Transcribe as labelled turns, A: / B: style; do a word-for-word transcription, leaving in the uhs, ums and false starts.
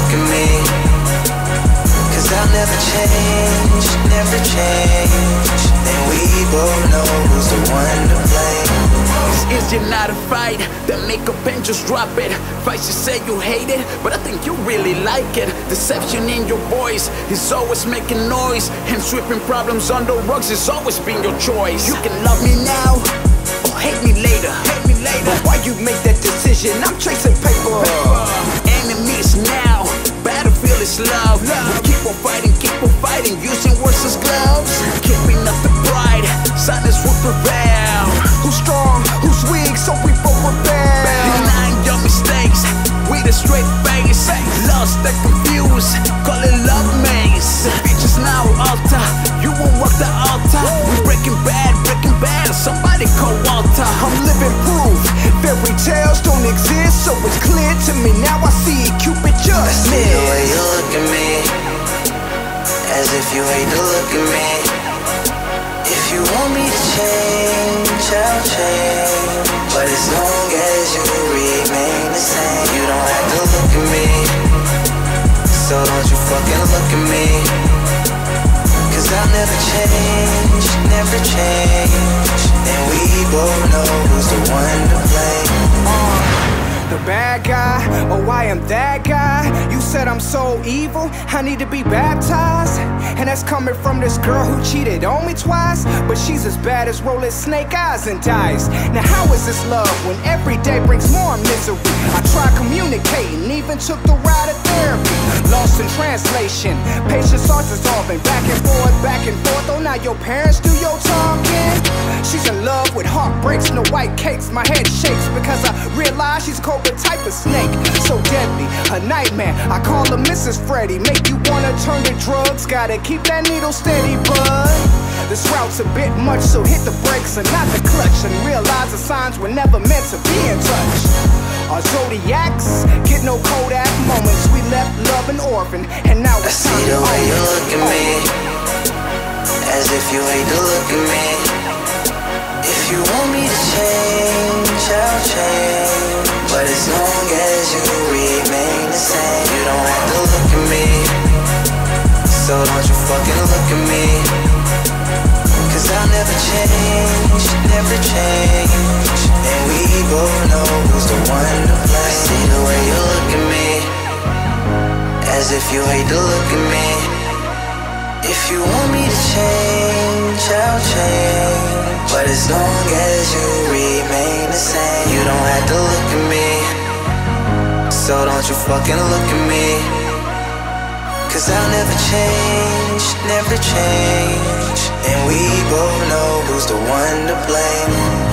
A: look at me, cause I'll never change, never change. And we both know who's the one to blame.
B: Is it not a fight that make up and just drop it? Fights you say you hate it, but I think you really like it. Deception in your voice is always making noise, and sweeping problems under rugs has always been your choice. You can love me now or hate me later, hate me later. But why you make that decision? I'm tracing paper. Enemies now, battlefield is love. We keep on fighting, keep on fighting, using words as gloves. Keeping up the pride, silence will prevail. Who's strong, who's weak, so we both rebel. Denying your mistakes with a straight face. Lost and confused, call it love maze. Bitches now altar, you won't walk the altar. We breaking bad, breaking bad, somebody call Walter. I'm living proof, fairy tales don't exist, so it's clear to me now. I see Cupid just
A: I see the way you look at me, as if you hate to look at me. If you want me to change, I'll change, but as long as you remain the same, you don't have to look at me, so don't you fucking look at me, cause I'll never change, never change. And we both know who's the one to blame. uh.
C: The bad guy, oh I am that guy. You said I'm so evil, I need to be baptized. And that's coming from this girl who cheated on me twice, but she's as bad as rolling snake eyes and dice. Now how is this love when every day brings more misery? I tried communicating, even took the route of therapy. Lost in translation, patience starts dissolving. Back and forth, back and forth, oh now your parents do your talking. She's in love with heartbreaks, no white cakes. My head shakes because I realize she's a cobra type of snake, so deadly, a nightmare. I call her Missus Freddy. Make you wanna turn to drugs, gotta keep that needle steady, bud. This route's a bit much, so hit the brakes and not the clutch, and realize the signs were never meant to be in touch. Our zodiacs get no Kodak moments. We left love an orphan, and now
A: I
C: it's
A: see
C: time
A: the way you
C: to
A: look at me, as if you hate to look at me. If you want me to change, I'll change, but as long as you remain the same, you don't have to look at me, so don't you fucking look at me, cause I'll never change, never change. And we both know who's the one to blame. I see the way you look at me, as if you hate to look at me. If you want me to change, I'll change, but as long as you remain the same, you don't have to look at me, so don't you fucking look at me, cause I'll never change, never change. And we both know who's the one to blame.